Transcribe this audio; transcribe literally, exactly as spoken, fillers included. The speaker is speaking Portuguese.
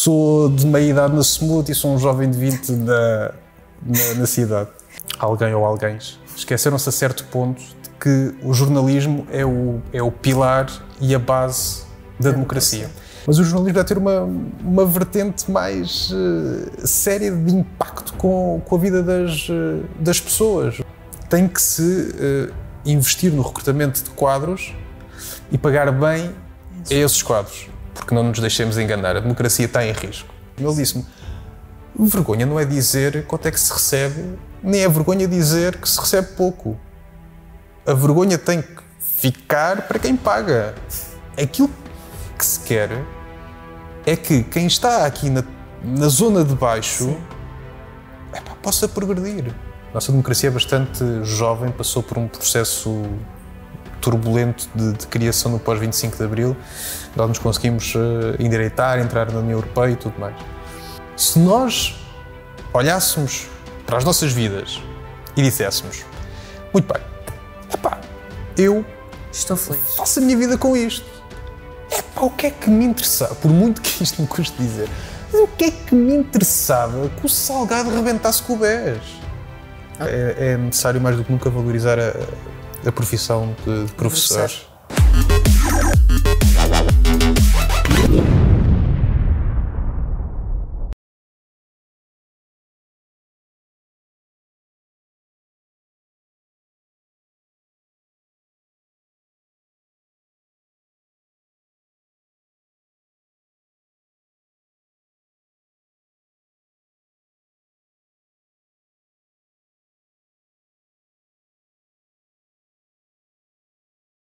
sou de meia idade na Smooth e sou um jovem de vinte na, na, na cidade. Alguém ou alguém esqueceram-se a certo ponto de que o jornalismo é o, é o pilar e a base da democracia. Mas o jornalismo deve ter uma, uma vertente mais uh, séria de impacto com, com a vida das, uh, das pessoas. Tem que se uh, investir no recrutamento de quadros e pagar bem a esses quadros, porque não nos deixemos enganar, a democracia está em risco. Ele disse-me, vergonha não é dizer quanto é que se recebe, nem é vergonha dizer que se recebe pouco. A vergonha tem que ficar para quem paga. Aquilo que se quer é que quem está aqui na, na zona de baixo epá, possa progredir. A nossa democracia é bastante jovem, passou por um processo turbulento de, de criação no pós vinte e cinco de Abril. Nós nos conseguimos uh, endireitar, entrar na União Europeia e tudo mais. Se nós olhássemos para as nossas vidas e disséssemos, muito bem, epá, eu estou feliz, faço a minha vida com isto. Epá, o que é que me interessava, por muito que isto me custe dizer, mas o que é que me interessava que o Salgado rebentasse com o B E S? Ah. É, é necessário mais do que nunca valorizar a, a profissão de, de professor.